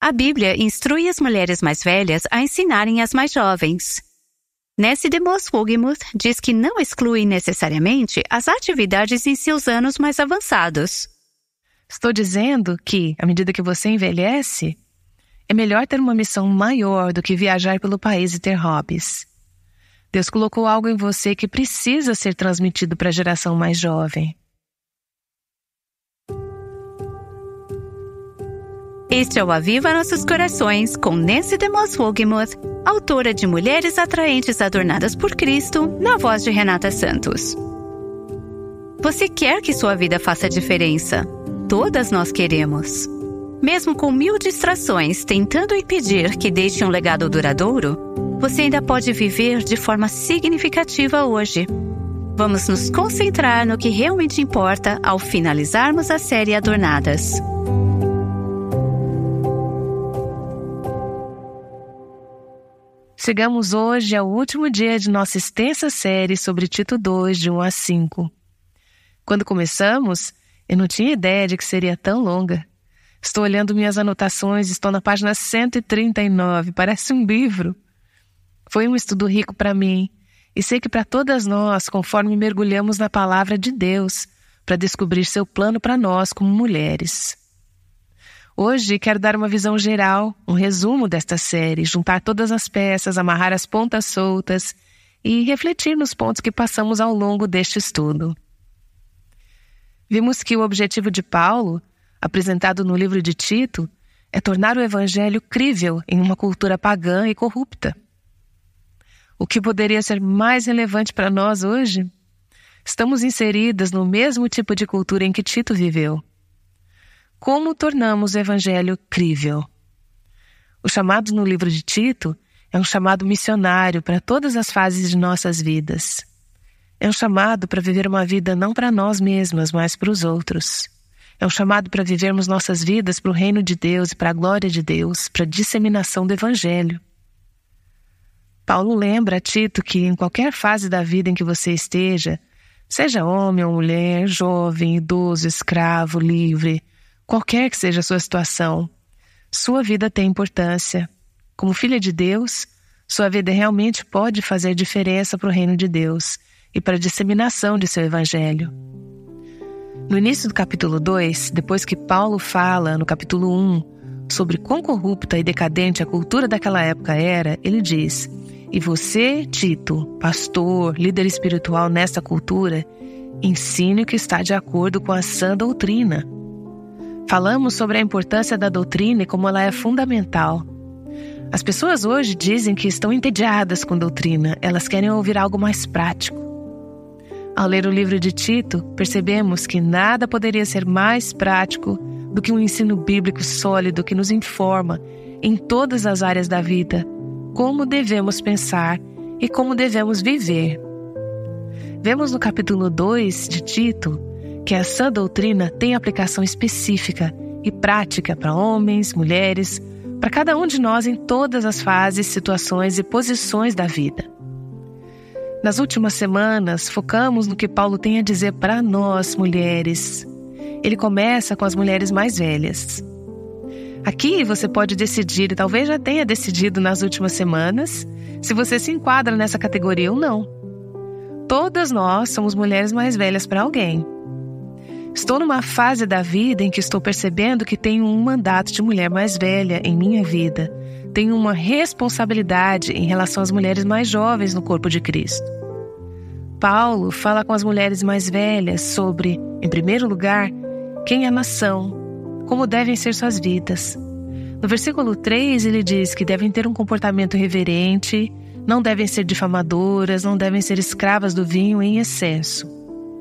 A Bíblia instrui as mulheres mais velhas a ensinarem as mais jovens. Nessie DeMoss Wogemuth diz que não exclui necessariamente as atividades em seus anos mais avançados. Estou dizendo que, à medida que você envelhece, é melhor ter uma missão maior do que viajar pelo país e ter hobbies. Deus colocou algo em você que precisa ser transmitido para a geração mais jovem. Este é o Aviva Nossos Corações, com Nessie DeMoss Wogemuth, autora de Mulheres Atraentes Adornadas por Cristo, na voz de Renata Santos. Você quer que sua vida faça diferença? Todas nós queremos. Mesmo com 1000 distrações tentando impedir que deixe um legado duradouro, você ainda pode viver de forma significativa hoje. Vamos nos concentrar no que realmente importa ao finalizarmos a série Adornadas. Chegamos hoje ao último dia de nossa extensa série sobre Tito 2, de 1 a 5. Quando começamos, eu não tinha ideia de que seria tão longa. Estou olhando minhas anotações, estou na página 139, parece um livro. Foi um estudo rico para mim, e sei que para todas nós, conforme mergulhamos na palavra de Deus, para descobrir seu plano para nós como mulheres. Hoje quero dar uma visão geral, um resumo desta série, juntar todas as peças, amarrar as pontas soltas e refletir nos pontos que passamos ao longo deste estudo. Vimos que o objetivo de Paulo, apresentado no livro de Tito, é tornar o evangelho crível em uma cultura pagã e corrupta. O que poderia ser mais relevante para nós hoje? Estamos inseridas no mesmo tipo de cultura em que Tito viveu. Como tornamos o evangelho crível? O chamado no livro de Tito é um chamado missionário para todas as fases de nossas vidas. É um chamado para viver uma vida não para nós mesmas, mas para os outros. É um chamado para vivermos nossas vidas para o reino de Deus e para a glória de Deus, para a disseminação do evangelho. Paulo lembra a Tito que em qualquer fase da vida em que você esteja, seja homem ou mulher, jovem, idoso, escravo, livre, qualquer que seja a sua situação, sua vida tem importância. Como filha de Deus, sua vida realmente pode fazer diferença para o reino de Deus e para a disseminação de seu evangelho. No início do capítulo 2, depois que Paulo fala no capítulo 1 sobre quão corrupta e decadente a cultura daquela época era, ele diz: "E você, Tito, pastor, líder espiritual nesta cultura, ensine o que está de acordo com a sã doutrina." Falamos sobre a importância da doutrina e como ela é fundamental. As pessoas hoje dizem que estão entediadas com doutrina, elas querem ouvir algo mais prático. Ao ler o livro de Tito, percebemos que nada poderia ser mais prático do que um ensino bíblico sólido que nos informa, em todas as áreas da vida, como devemos pensar e como devemos viver. Vemos no capítulo 2 de Tito que a sã doutrina tem aplicação específica e prática para homens, mulheres, para cada um de nós em todas as fases, situações e posições da vida. Nas últimas semanas, focamos no que Paulo tem a dizer para nós, mulheres. Ele começa com as mulheres mais velhas. Aqui você pode decidir, e talvez já tenha decidido nas últimas semanas, se você se enquadra nessa categoria ou não. Todas nós somos mulheres mais velhas para alguém. Estou numa fase da vida em que estou percebendo que tenho um mandato de mulher mais velha em minha vida. Tenho uma responsabilidade em relação às mulheres mais jovens no corpo de Cristo. Paulo fala com as mulheres mais velhas sobre, em primeiro lugar, quem elas são, como devem ser suas vidas. No versículo 3 ele diz que devem ter um comportamento reverente, não devem ser difamadoras, não devem ser escravas do vinho em excesso.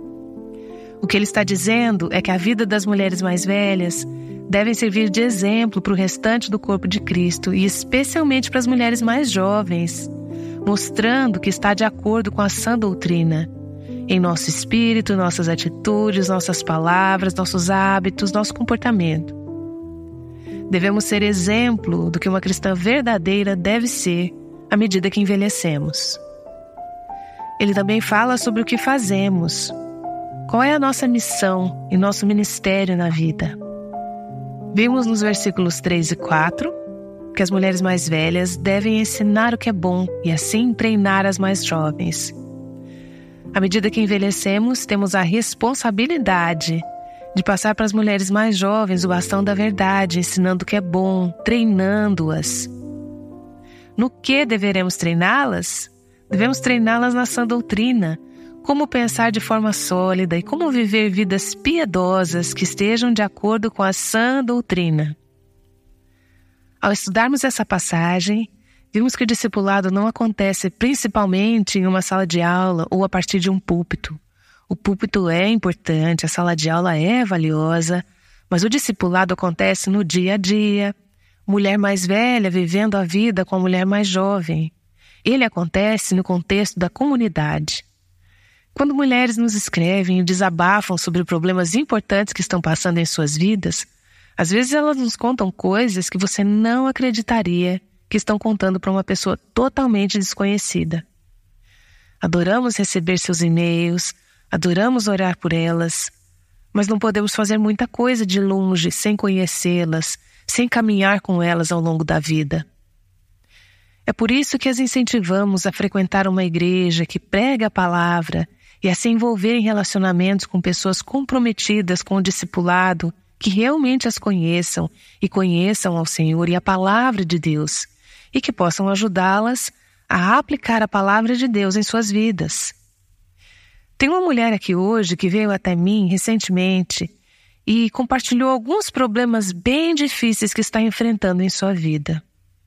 O que ele está dizendo é que a vida das mulheres mais velhas devem servir de exemplo para o restante do corpo de Cristo e especialmente para as mulheres mais jovens, mostrando que está de acordo com a sã doutrina, em nosso espírito, nossas atitudes, nossas palavras, nossos hábitos, nosso comportamento. Devemos ser exemplo do que uma cristã verdadeira deve ser à medida que envelhecemos. Ele também fala sobre o que fazemos. Qual é a nossa missão e nosso ministério na vida? Vimos nos versículos 3 e 4 que as mulheres mais velhas devem ensinar o que é bom e assim treinar as mais jovens. À medida que envelhecemos, temos a responsabilidade de passar para as mulheres mais jovens o bastão da verdade, ensinando o que é bom, treinando-as. No que deveremos treiná-las? Devemos treiná-las na sã doutrina, como pensar de forma sólida e como viver vidas piedosas que estejam de acordo com a sã doutrina. Ao estudarmos essa passagem, vimos que o discipulado não acontece principalmente em uma sala de aula ou a partir de um púlpito. O púlpito é importante, a sala de aula é valiosa, mas o discipulado acontece no dia a dia. Mulher mais velha vivendo a vida com a mulher mais jovem. Ele acontece no contexto da comunidade. Quando mulheres nos escrevem e desabafam sobre problemas importantes que estão passando em suas vidas, às vezes elas nos contam coisas que você não acreditaria que estão contando para uma pessoa totalmente desconhecida. Adoramos receber seus e-mails, adoramos orar por elas, mas não podemos fazer muita coisa de longe sem conhecê-las, sem caminhar com elas ao longo da vida. É por isso que as incentivamos a frequentar uma igreja que prega a palavra e a se envolver em relacionamentos com pessoas comprometidas com o discipulado, que realmente as conheçam e conheçam ao Senhor e a palavra de Deus, e que possam ajudá-las a aplicar a palavra de Deus em suas vidas. Tem uma mulher aqui hoje que veio até mim recentemente e compartilhou alguns problemas bem difíceis que está enfrentando em sua vida.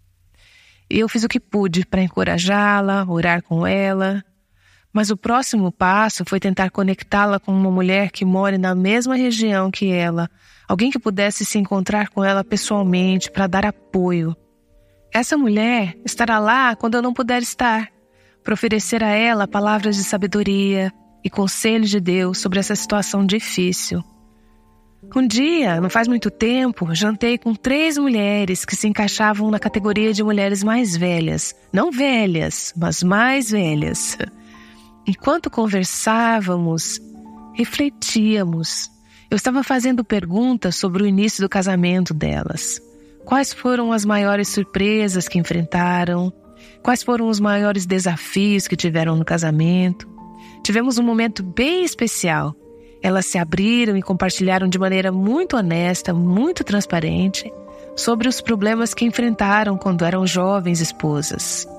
Eu fiz o que pude para encorajá-la, orar com ela, mas o próximo passo foi tentar conectá-la com uma mulher que mora na mesma região que ela, alguém que pudesse se encontrar com ela pessoalmente para dar apoio. Essa mulher estará lá quando eu não puder estar, para oferecer a ela palavras de sabedoria e conselhos de Deus sobre essa situação difícil. Um dia, não faz muito tempo, jantei com 3 mulheres que se encaixavam na categoria de mulheres mais velhas. Não velhas, mas mais velhas. Enquanto conversávamos, refletíamos. Eu estava fazendo perguntas sobre o início do casamento delas. Quais foram as maiores surpresas que enfrentaram? Quais foram os maiores desafios que tiveram no casamento? Tivemos um momento bem especial. Elas se abriram e compartilharam de maneira muito honesta, muito transparente, sobre os problemas que enfrentaram quando eram jovens esposas.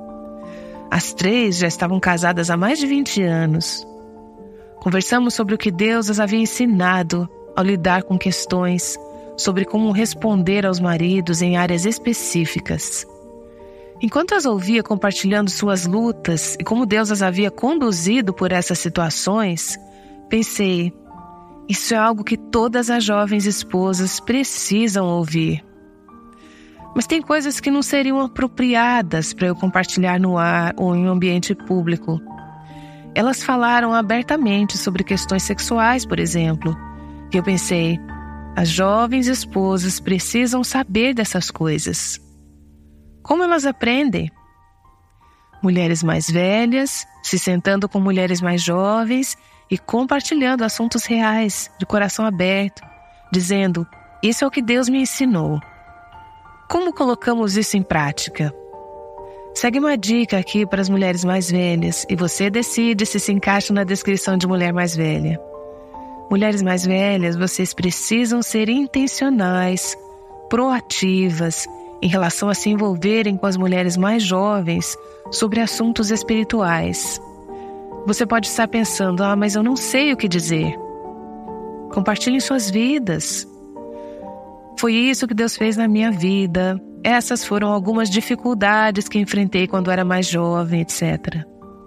As 3 já estavam casadas há mais de 20 anos. Conversamos sobre o que Deus as havia ensinado ao lidar com questões, sobre como responder aos maridos em áreas específicas. Enquanto as ouvia compartilhando suas lutas e como Deus as havia conduzido por essas situações, pensei, isso é algo que todas as jovens esposas precisam ouvir. Mas tem coisas que não seriam apropriadas para eu compartilhar no ar ou em um ambiente público. Elas falaram abertamente sobre questões sexuais, por exemplo. E eu pensei, as jovens esposas precisam saber dessas coisas. Como elas aprendem? Mulheres mais velhas, se sentando com mulheres mais jovens e compartilhando assuntos reais, de coração aberto, dizendo, isso é o que Deus me ensinou. Como colocamos isso em prática? Segue uma dica aqui para as mulheres mais velhas e você decide se encaixa na descrição de mulher mais velha. Mulheres mais velhas, vocês precisam ser intencionais, proativas, em relação a se envolverem com as mulheres mais jovens sobre assuntos espirituais. Você pode estar pensando, mas eu não sei o que dizer. Compartilhem suas vidas. Foi isso que Deus fez na minha vida. Essas foram algumas dificuldades que enfrentei quando era mais jovem, etc.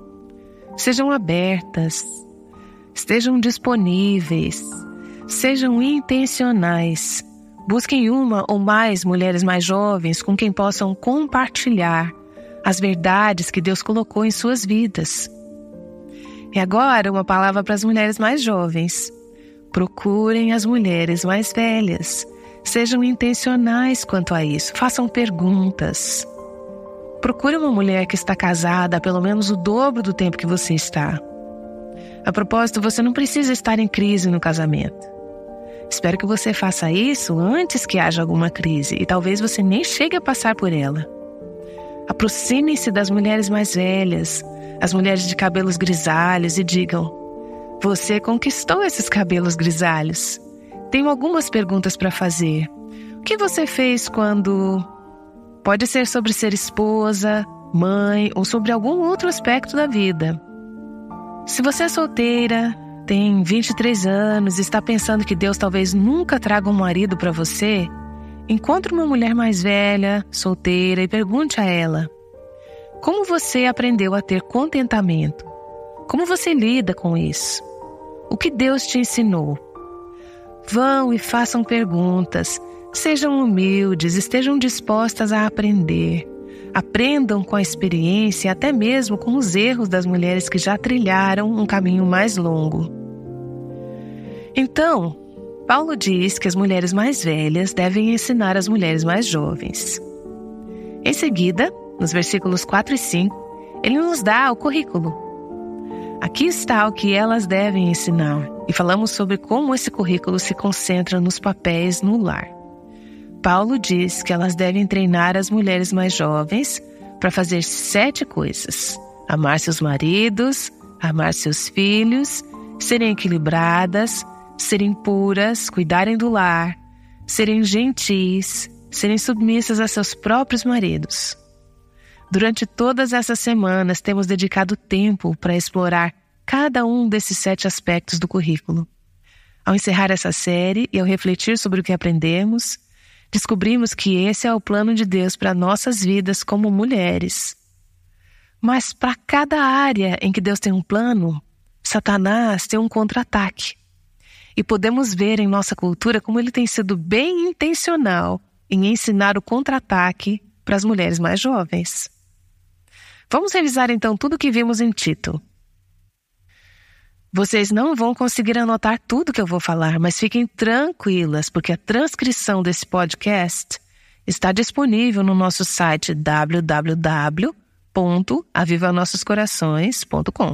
Sejam abertas, estejam disponíveis, sejam intencionais. Busquem uma ou mais mulheres mais jovens com quem possam compartilhar as verdades que Deus colocou em suas vidas. E agora uma palavra para as mulheres mais jovens. Procurem as mulheres mais velhas. Sejam intencionais quanto a isso. Façam perguntas. Procure uma mulher que está casada há pelo menos o dobro do tempo que você está. A propósito, você não precisa estar em crise no casamento. Espero que você faça isso antes que haja alguma crise e talvez você nem chegue a passar por ela. Aproximem-se das mulheres mais velhas, as mulheres de cabelos grisalhos e digam: você conquistou esses cabelos grisalhos. Tenho algumas perguntas para fazer. O que você fez quando... Pode ser sobre ser esposa, mãe ou sobre algum outro aspecto da vida. Se você é solteira, tem 23 anos e está pensando que Deus talvez nunca traga um marido para você, encontre uma mulher mais velha, solteira e pergunte a ela: como você aprendeu a ter contentamento? Como você lida com isso? O que Deus te ensinou? Vão e façam perguntas. Sejam humildes, estejam dispostas a aprender. Aprendam com a experiência e até mesmo com os erros das mulheres que já trilharam um caminho mais longo. Então, Paulo diz que as mulheres mais velhas devem ensinar as mulheres mais jovens. Em seguida, nos versículos 4 e 5, ele nos dá o currículo. Aqui está o que elas devem ensinar, e falamos sobre como esse currículo se concentra nos papéis no lar. Paulo diz que elas devem treinar as mulheres mais jovens para fazer 7 coisas: amar seus maridos, amar seus filhos, serem equilibradas, serem puras, cuidarem do lar, serem gentis, serem submissas a seus próprios maridos. Durante todas essas semanas, temos dedicado tempo para explorar cada um desses 7 aspectos do currículo. Ao encerrar essa série e ao refletir sobre o que aprendemos, descobrimos que esse é o plano de Deus para nossas vidas como mulheres. Mas para cada área em que Deus tem um plano, Satanás tem um contra-ataque. E podemos ver em nossa cultura como ele tem sido bem intencional em ensinar o contra-ataque para as mulheres mais jovens. Vamos revisar então tudo o que vimos em Tito. Vocês não vão conseguir anotar tudo que eu vou falar, mas fiquem tranquilas, porque a transcrição desse podcast está disponível no nosso site www.avivanossoscorações.com.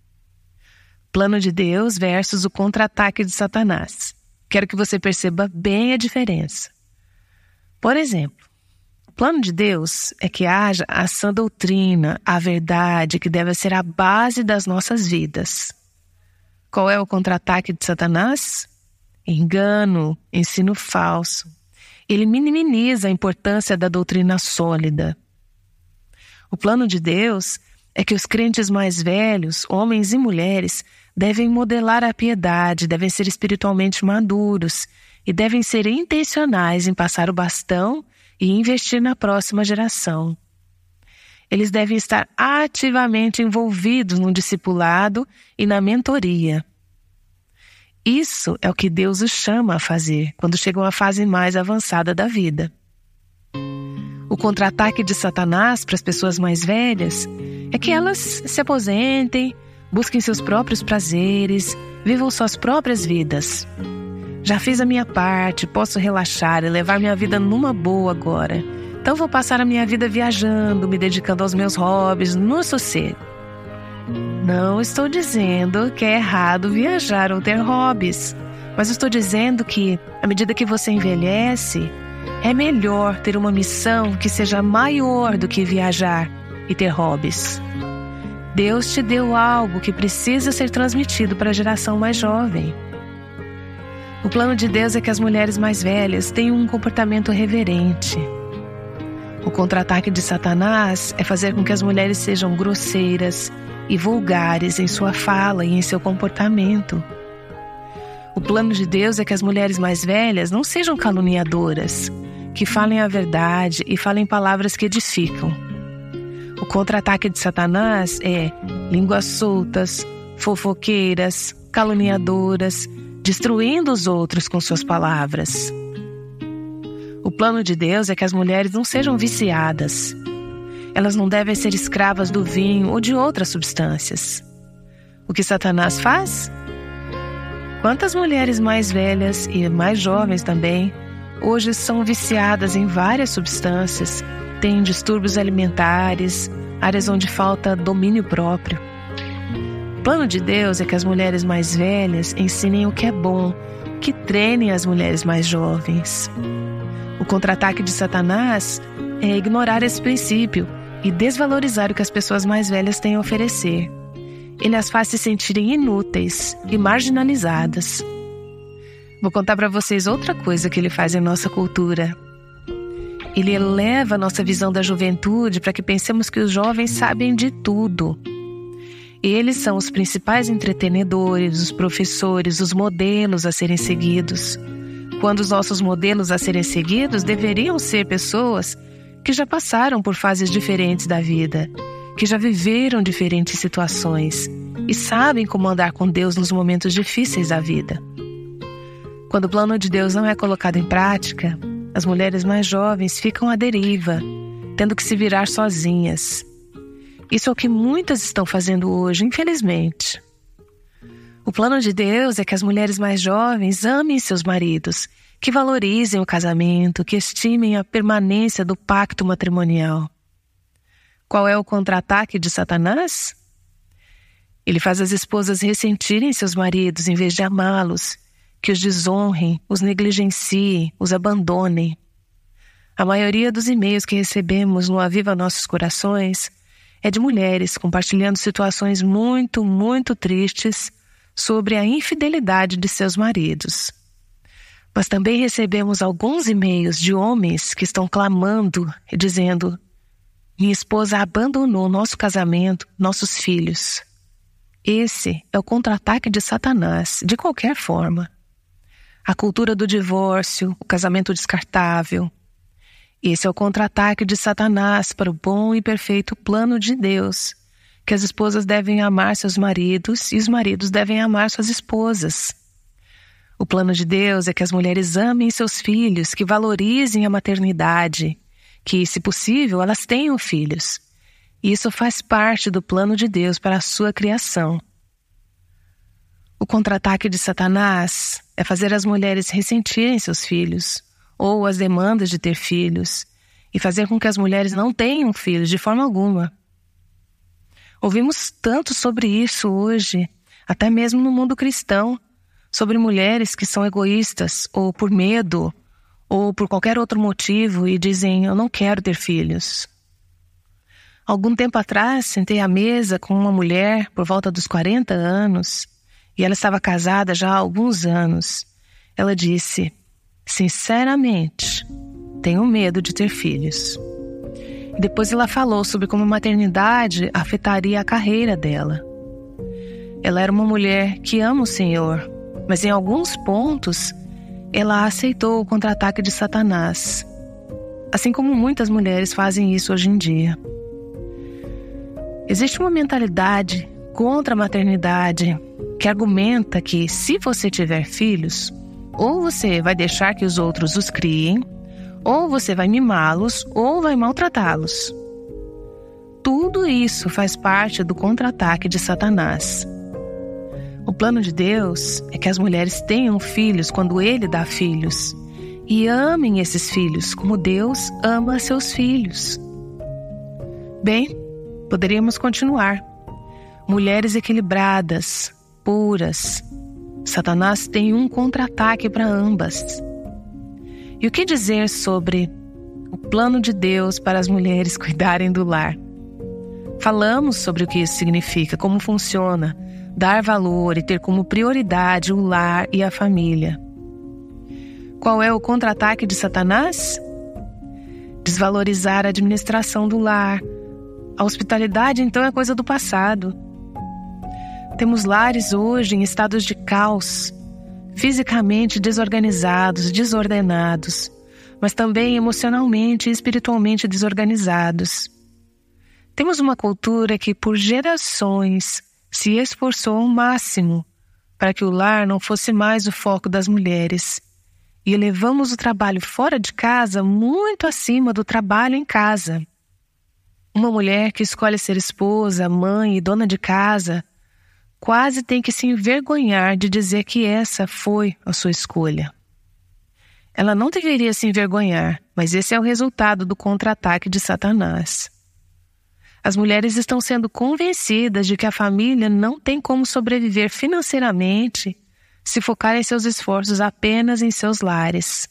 Plano de Deus versus o contra-ataque de Satanás. Quero que você perceba bem a diferença. Por exemplo, o plano de Deus é que haja a sã doutrina, a verdade que deve ser a base das nossas vidas. Qual é o contra-ataque de Satanás? Engano, ensino falso. Ele minimiza a importância da doutrina sólida. O plano de Deus é que os crentes mais velhos, homens e mulheres, devem modelar a piedade, devem ser espiritualmente maduros e devem ser intencionais em passar o bastão e investir na próxima geração. Eles devem estar ativamente envolvidos no discipulado e na mentoria. Isso é o que Deus os chama a fazer quando chegam à fase mais avançada da vida. O contra-ataque de Satanás para as pessoas mais velhas é que elas se aposentem, busquem seus próprios prazeres, vivam suas próprias vidas. Já fiz a minha parte, posso relaxar e levar minha vida numa boa agora. Então vou passar a minha vida viajando, me dedicando aos meus hobbies, no sossego. Não estou dizendo que é errado viajar ou ter hobbies, mas estou dizendo que, à medida que você envelhece, é melhor ter uma missão que seja maior do que viajar e ter hobbies. Deus te deu algo que precisa ser transmitido para a geração mais jovem. O plano de Deus é que as mulheres mais velhas tenham um comportamento reverente. O contra-ataque de Satanás é fazer com que as mulheres sejam grosseiras e vulgares em sua fala e em seu comportamento. O plano de Deus é que as mulheres mais velhas não sejam caluniadoras, que falem a verdade e falem palavras que edificam. O contra-ataque de Satanás é línguas soltas, fofoqueiras, caluniadoras, destruindo os outros com suas palavras. O plano de Deus é que as mulheres não sejam viciadas. Elas não devem ser escravas do vinho ou de outras substâncias. O que Satanás faz? Quantas mulheres mais velhas e mais jovens também, hoje são viciadas em várias substâncias, têm distúrbios alimentares, áreas onde falta domínio próprio. O plano de Deus é que as mulheres mais velhas ensinem o que é bom, que treinem as mulheres mais jovens. O contra-ataque de Satanás é ignorar esse princípio e desvalorizar o que as pessoas mais velhas têm a oferecer. Ele as faz se sentirem inúteis e marginalizadas. Vou contar para vocês outra coisa que ele faz em nossa cultura. Ele eleva a nossa visão da juventude para que pensemos que os jovens sabem de tudo. Eles são os principais entretenedores, os professores, os modelos a serem seguidos. Quando os nossos modelos a serem seguidos deveriam ser pessoas que já passaram por fases diferentes da vida, que já viveram diferentes situações e sabem como andar com Deus nos momentos difíceis da vida. Quando o plano de Deus não é colocado em prática, as mulheres mais jovens ficam à deriva, tendo que se virar sozinhas. Isso é o que muitas estão fazendo hoje, infelizmente. O plano de Deus é que as mulheres mais jovens amem seus maridos, que valorizem o casamento, que estimem a permanência do pacto matrimonial. Qual é o contra-ataque de Satanás? Ele faz as esposas ressentirem seus maridos em vez de amá-los, que os desonrem, os negligenciem, os abandonem. A maioria dos e-mails que recebemos no Aviva Nossos Corações é de mulheres compartilhando situações muito, muito tristes sobre a infidelidade de seus maridos. Mas também recebemos alguns e-mails de homens que estão clamando e dizendo: minha esposa abandonou nosso casamento, nossos filhos. Esse é o contra-ataque de Satanás, de qualquer forma. A cultura do divórcio, o casamento descartável. Esse é o contra-ataque de Satanás para o bom e perfeito plano de Deus, que as esposas devem amar seus maridos e os maridos devem amar suas esposas. O plano de Deus é que as mulheres amem seus filhos, que valorizem a maternidade, que, se possível, elas tenham filhos. Isso faz parte do plano de Deus para a sua criação. O contra-ataque de Satanás é fazer as mulheres ressentirem seus filhos, ou as demandas de ter filhos, e fazer com que as mulheres não tenham filhos de forma alguma. Ouvimos tanto sobre isso hoje, até mesmo no mundo cristão, sobre mulheres que são egoístas, ou por medo, ou por qualquer outro motivo, e dizem: eu não quero ter filhos. Algum tempo atrás, sentei à mesa com uma mulher por volta dos 40 anos, e ela estava casada já há alguns anos. Ela disse: sinceramente, tenho medo de ter filhos. E depois ela falou sobre como a maternidade afetaria a carreira dela. Ela era uma mulher que ama o Senhor, mas em alguns pontos ela aceitou o contra-ataque de Satanás, assim como muitas mulheres fazem isso hoje em dia. Existe uma mentalidade contra a maternidade que argumenta que, se você tiver filhos, ou você vai deixar que os outros os criem, ou você vai mimá-los, ou vai maltratá-los. Tudo isso faz parte do contra-ataque de Satanás. O plano de Deus é que as mulheres tenham filhos quando Ele dá filhos, e amem esses filhos como Deus ama seus filhos. Bem, poderíamos continuar. Mulheres equilibradas, puras. Satanás tem um contra-ataque para ambas. E o que dizer sobre o plano de Deus para as mulheres cuidarem do lar? Falamos sobre o que isso significa, como funciona, dar valor e ter como prioridade o lar e a família. Qual é o contra-ataque de Satanás? Desvalorizar a administração do lar. A hospitalidade, então, é coisa do passado. Temos lares hoje em estados de caos, fisicamente desorganizados, desordenados, mas também emocionalmente e espiritualmente desorganizados. Temos uma cultura que, por gerações, se esforçou ao máximo para que o lar não fosse mais o foco das mulheres, e elevamos o trabalho fora de casa muito acima do trabalho em casa. Uma mulher que escolhe ser esposa, mãe e dona de casa quase tem que se envergonhar de dizer que essa foi a sua escolha. Ela não deveria se envergonhar, mas esse é o resultado do contra-ataque de Satanás. As mulheres estão sendo convencidas de que a família não tem como sobreviver financeiramente se focarem seus esforços apenas em seus lares.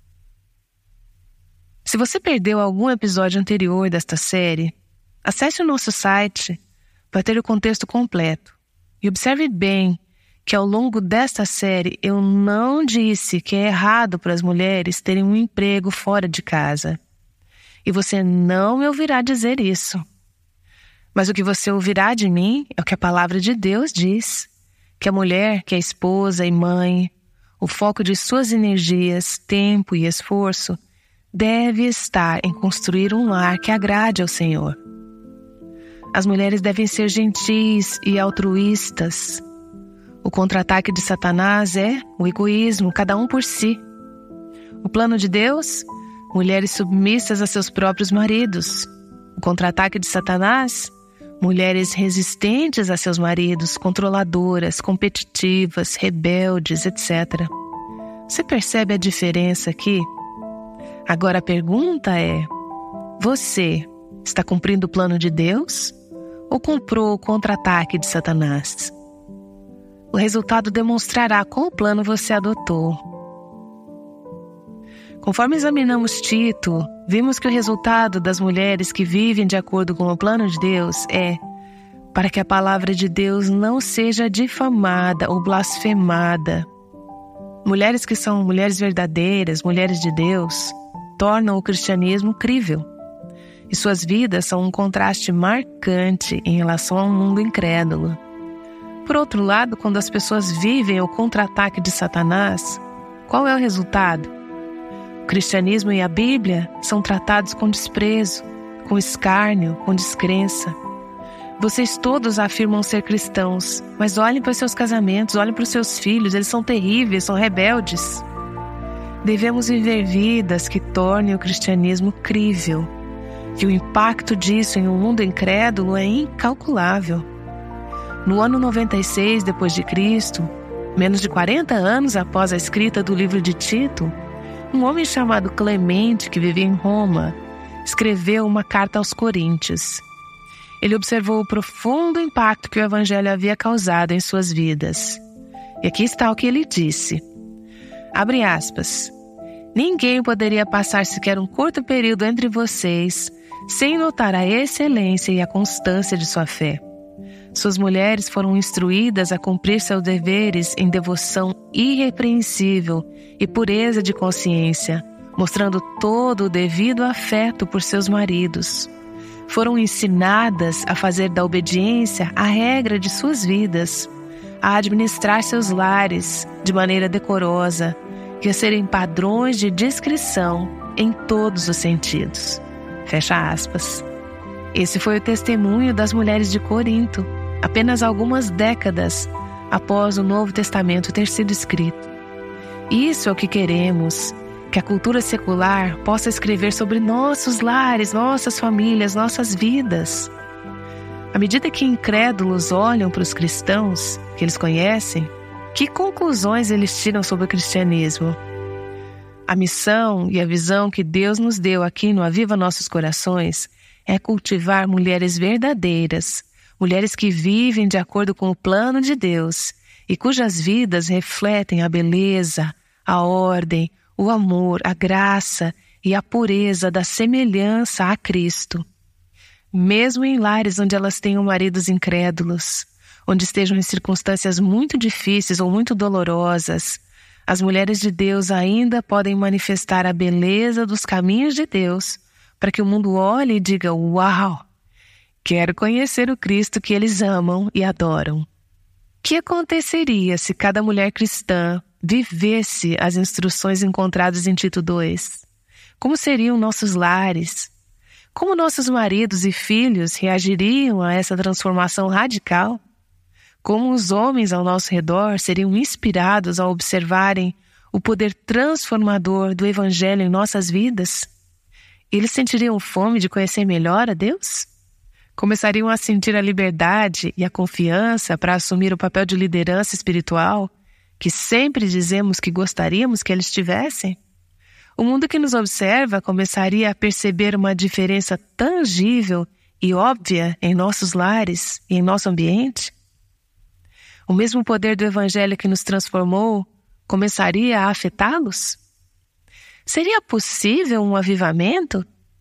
Se você perdeu algum episódio anterior desta série, acesse o nosso site para ter o contexto completo. E observe bem que ao longo desta série eu não disse que é errado para as mulheres terem um emprego fora de casa. E você não me ouvirá dizer isso. Mas o que você ouvirá de mim é o que a palavra de Deus diz. Que a mulher, que é esposa e mãe, o foco de suas energias, tempo e esforço, deve estar em construir um lar que agrade ao Senhor. As mulheres devem ser gentis e altruístas. O contra-ataque de Satanás é o egoísmo, cada um por si. O plano de Deus? Mulheres submissas a seus próprios maridos. O contra-ataque de Satanás? Mulheres resistentes a seus maridos, controladoras, competitivas, rebeldes, etc. Você percebe a diferença aqui? Agora a pergunta é: você está cumprindo o plano de Deus ou comprou o contra-ataque de Satanás? O resultado demonstrará qual plano você adotou. Conforme examinamos Tito, vimos que o resultado das mulheres que vivem de acordo com o plano de Deus é para que a palavra de Deus não seja difamada ou blasfemada. Mulheres que são mulheres verdadeiras, mulheres de Deus, tornam o cristianismo crível. E suas vidas são um contraste marcante em relação ao mundo incrédulo. Por outro lado, quando as pessoas vivem o contra-ataque de Satanás, qual é o resultado? O cristianismo e a Bíblia são tratados com desprezo, com escárnio, com descrença. Vocês todos afirmam ser cristãos, mas olhem para os seus casamentos, olhem para os seus filhos, eles são terríveis, são rebeldes. Devemos viver vidas que tornem o cristianismo crível, e o impacto disso em um mundo incrédulo é incalculável. No ano 96 d.C., menos de 40 anos após a escrita do livro de Tito, um homem chamado Clemente, que vivia em Roma, escreveu uma carta aos Coríntios. Ele observou o profundo impacto que o Evangelho havia causado em suas vidas. E aqui está o que ele disse. Abre aspas. Ninguém poderia passar sequer um curto período entre vocês sem notar a excelência e a constância de sua fé. Suas mulheres foram instruídas a cumprir seus deveres em devoção irrepreensível e pureza de consciência, mostrando todo o devido afeto por seus maridos. Foram ensinadas a fazer da obediência a regra de suas vidas, a administrar seus lares de maneira decorosa e a serem padrões de discrição em todos os sentidos. Fecha aspas. Esse foi o testemunho das mulheres de Corinto, apenas algumas décadas após o Novo Testamento ter sido escrito. Isso é o que queremos, que a cultura secular possa escrever sobre nossos lares, nossas famílias, nossas vidas. À medida que incrédulos olham para os cristãos que eles conhecem, que conclusões eles tiram sobre o cristianismo? A missão e a visão que Deus nos deu aqui no Aviva Nossos Corações é cultivar mulheres verdadeiras, mulheres que vivem de acordo com o plano de Deus e cujas vidas refletem a beleza, a ordem, o amor, a graça e a pureza da semelhança a Cristo. Mesmo em lares onde elas tenham maridos incrédulos, onde estejam em circunstâncias muito difíceis ou muito dolorosas, as mulheres de Deus ainda podem manifestar a beleza dos caminhos de Deus para que o mundo olhe e diga: uau! Quero conhecer o Cristo que eles amam e adoram. O que aconteceria se cada mulher cristã vivesse as instruções encontradas em Tito 2? Como seriam nossos lares? Como nossos maridos e filhos reagiriam a essa transformação radical? Como os homens ao nosso redor seriam inspirados a observarem o poder transformador do Evangelho em nossas vidas? Eles sentiriam fome de conhecer melhor a Deus? Começariam a sentir a liberdade e a confiança para assumir o papel de liderança espiritual que sempre dizemos que gostaríamos que eles tivessem? O mundo que nos observa começaria a perceber uma diferença tangível e óbvia em nossos lares e em nosso ambiente? o mesmo poder do Evangelho que nos transformou começaria a afetá-los? Seria possível um avivamento?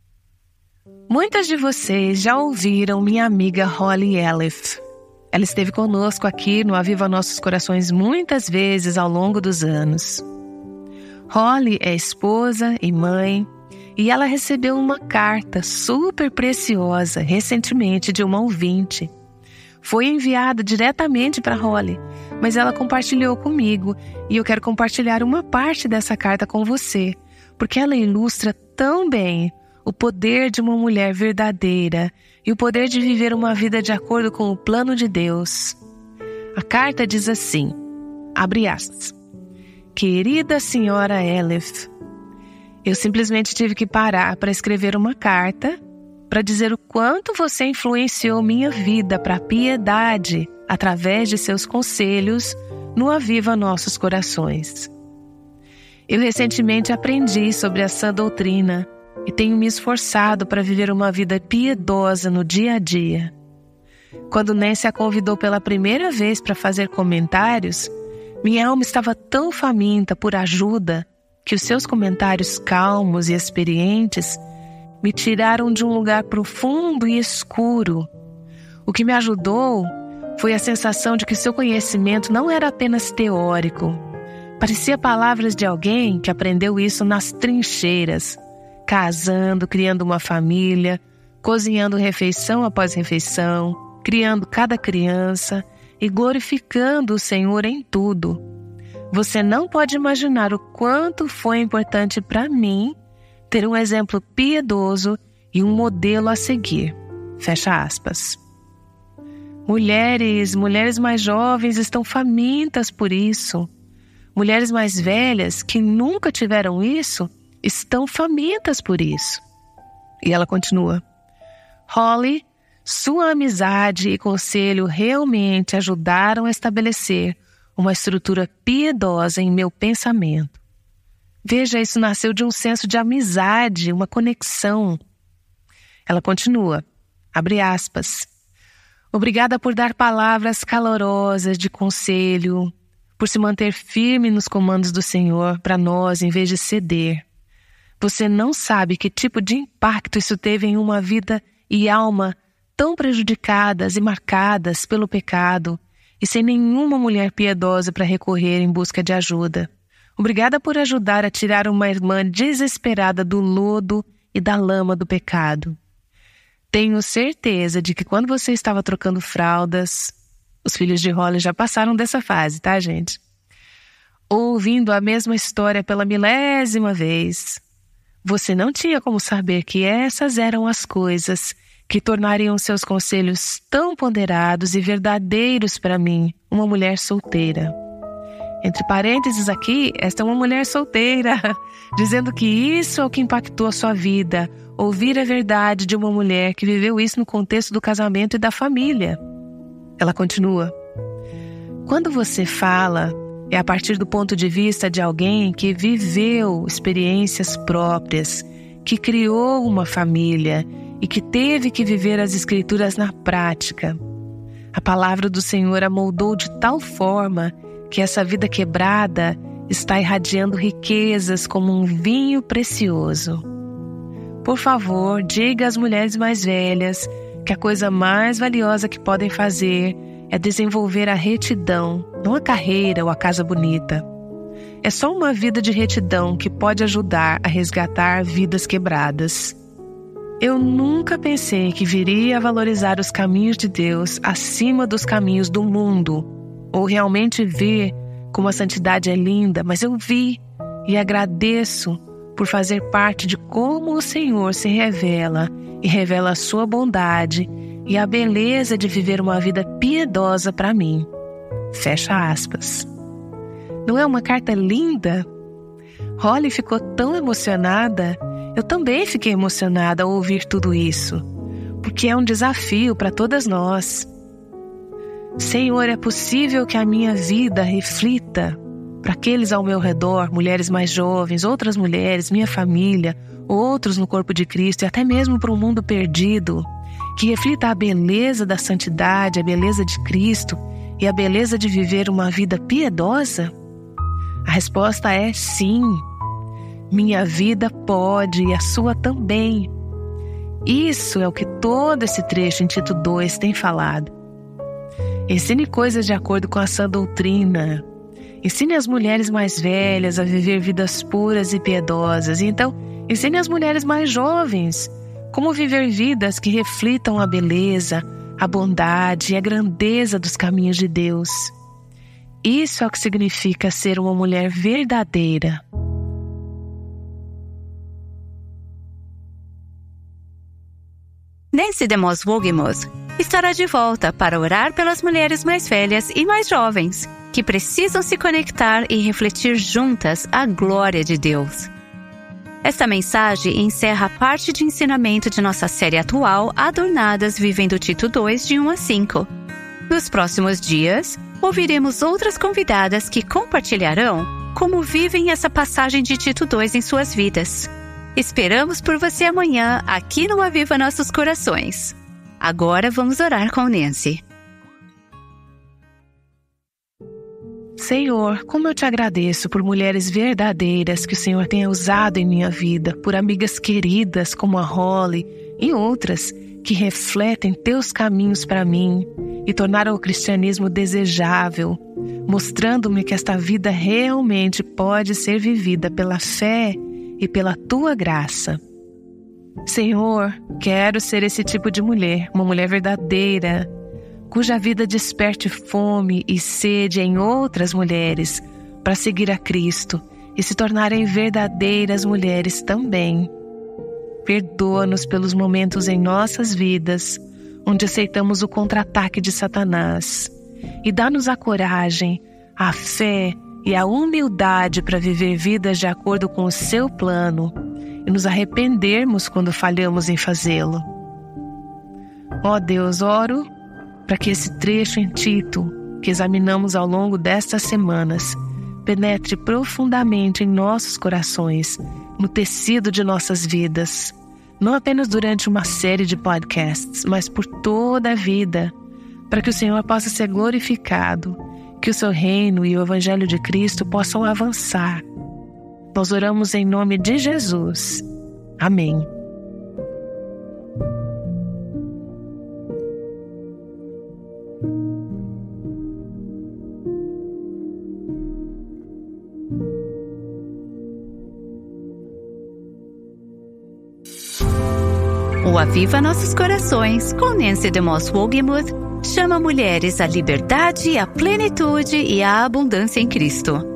Muitas de vocês já ouviram minha amiga Holly Elif. Ela esteve conosco aqui no Aviva Nossos Corações muitas vezes ao longo dos anos. Holly é esposa e mãe, e ela recebeu uma carta super preciosa recentemente de uma ouvinte. Foi enviada diretamente para Holly, mas ela compartilhou comigo e eu quero compartilhar uma parte dessa carta com você, porque ela ilustra tão bem o poder de uma mulher verdadeira e o poder de viver uma vida de acordo com o plano de Deus. A carta diz assim, abre aspas, Querida senhora Elif, eu simplesmente tive que parar para escrever uma carta para dizer o quanto você influenciou minha vida para a piedade através de seus conselhos no Aviva Nossos Corações. Eu recentemente aprendi sobre a sã doutrina e tenho me esforçado para viver uma vida piedosa no dia a dia. Quando Nancy a convidou pela primeira vez para fazer comentários, minha alma estava tão faminta por ajuda que os seus comentários calmos e experientes me tiraram de um lugar profundo e escuro. O que me ajudou foi a sensação de que seu conhecimento não era apenas teórico. Parecia palavras de alguém que aprendeu isso nas trincheiras, casando, criando uma família, cozinhando refeição após refeição, criando cada criança e glorificando o Senhor em tudo. Você não pode imaginar o quanto foi importante para mim ter um exemplo piedoso e um modelo a seguir. Fecha aspas. Mulheres mais jovens estão famintas por isso. Mulheres mais velhas que nunca tiveram isso estão famintas por isso. E ela continua. Holly, sua amizade e conselho realmente ajudaram a estabelecer uma estrutura piedosa em meu pensamento. Veja, isso nasceu de um senso de amizade, uma conexão. Ela continua, abre aspas, obrigada por dar palavras calorosas de conselho, por se manter firme nos comandos do Senhor para nós em vez de ceder. Você não sabe que tipo de impacto isso teve em uma vida e alma tão prejudicadas e marcadas pelo pecado e sem nenhuma mulher piedosa para recorrer em busca de ajuda. Obrigada por ajudar a tirar uma irmã desesperada do lodo e da lama do pecado. Tenho certeza de que quando você estava trocando fraldas, os filhos de Holly já passaram dessa fase, tá, gente? Ouvindo a mesma história pela 1000ª vez, você não tinha como saber que essas eram as coisas que tornariam seus conselhos tão ponderados e verdadeiros para mim, uma mulher solteira. Entre parênteses aqui, esta é uma mulher solteira, dizendo que isso é o que impactou a sua vida, ouvir a verdade de uma mulher que viveu isso no contexto do casamento e da família. Ela continua, quando você fala, é a partir do ponto de vista de alguém que viveu experiências próprias, que criou uma família e que teve que viver as Escrituras na prática. A palavra do Senhor a moldou de tal forma que essa vida quebrada está irradiando riquezas como um vinho precioso. Por favor, diga às mulheres mais velhas que a coisa mais valiosa que podem fazer é desenvolver a retidão, não a carreira ou a casa bonita. É só uma vida de retidão que pode ajudar a resgatar vidas quebradas. Eu nunca pensei que viria a valorizar os caminhos de Deus acima dos caminhos do mundo, ou realmente ver como a santidade é linda, mas eu vi e agradeço por fazer parte de como o Senhor se revela e revela a sua bondade e a beleza de viver uma vida piedosa para mim. Fecha aspas. Não é uma carta linda? Holly ficou tão emocionada. Eu também fiquei emocionada ao ouvir tudo isso, porque é um desafio para todas nós. Senhor, é possível que a minha vida reflita para aqueles ao meu redor, mulheres mais jovens, outras mulheres, minha família, outros no corpo de Cristo e até mesmo para um mundo perdido, que reflita a beleza da santidade, a beleza de Cristo e a beleza de viver uma vida piedosa? A resposta é sim. Minha vida pode e a sua também. Isso é o que todo esse trecho em Tito 2 tem falado. Ensine coisas de acordo com a sã doutrina. Ensine as mulheres mais velhas a viver vidas puras e piedosas. E então, ensine as mulheres mais jovens como viver vidas que reflitam a beleza, a bondade e a grandeza dos caminhos de Deus. Isso é o que significa ser uma mulher verdadeira. Nancy DeMoss Wolgemuth estará de volta para orar pelas mulheres mais velhas e mais jovens, que precisam se conectar e refletir juntas a glória de Deus. Esta mensagem encerra parte de ensinamento de nossa série atual Adornadas Vivendo Tito 2, de 1 a 5. Nos próximos dias, ouviremos outras convidadas que compartilharão como vivem essa passagem de Tito 2 em suas vidas. Esperamos por você amanhã aqui no Aviva Nossos Corações. Agora vamos orar com Nancy. Senhor, como eu te agradeço por mulheres verdadeiras que o Senhor tenha usado em minha vida, por amigas queridas como a Holly e outras que refletem teus caminhos para mim e tornaram o cristianismo desejável, mostrando-me que esta vida realmente pode ser vivida pela fé e pela tua graça. Senhor, quero ser esse tipo de mulher, uma mulher verdadeira, cuja vida desperte fome e sede em outras mulheres para seguir a Cristo e se tornarem verdadeiras mulheres também. Perdoa-nos pelos momentos em nossas vidas onde aceitamos o contra-ataque de Satanás e dá-nos a coragem, a fé e a humildade para viver vidas de acordo com o seu plano e nos arrependermos quando falhamos em fazê-lo. Ó Deus, oro para que esse trecho em Tito, que examinamos ao longo destas semanas, penetre profundamente em nossos corações, no tecido de nossas vidas, não apenas durante uma série de podcasts, mas por toda a vida, para que o Senhor possa ser glorificado, que o seu reino e o Evangelho de Cristo possam avançar. Nós oramos em nome de Jesus. Amém. O Aviva Nossos Corações, com Nancy DeMoss Wolgemuth, chama mulheres à liberdade, à plenitude e à abundância em Cristo.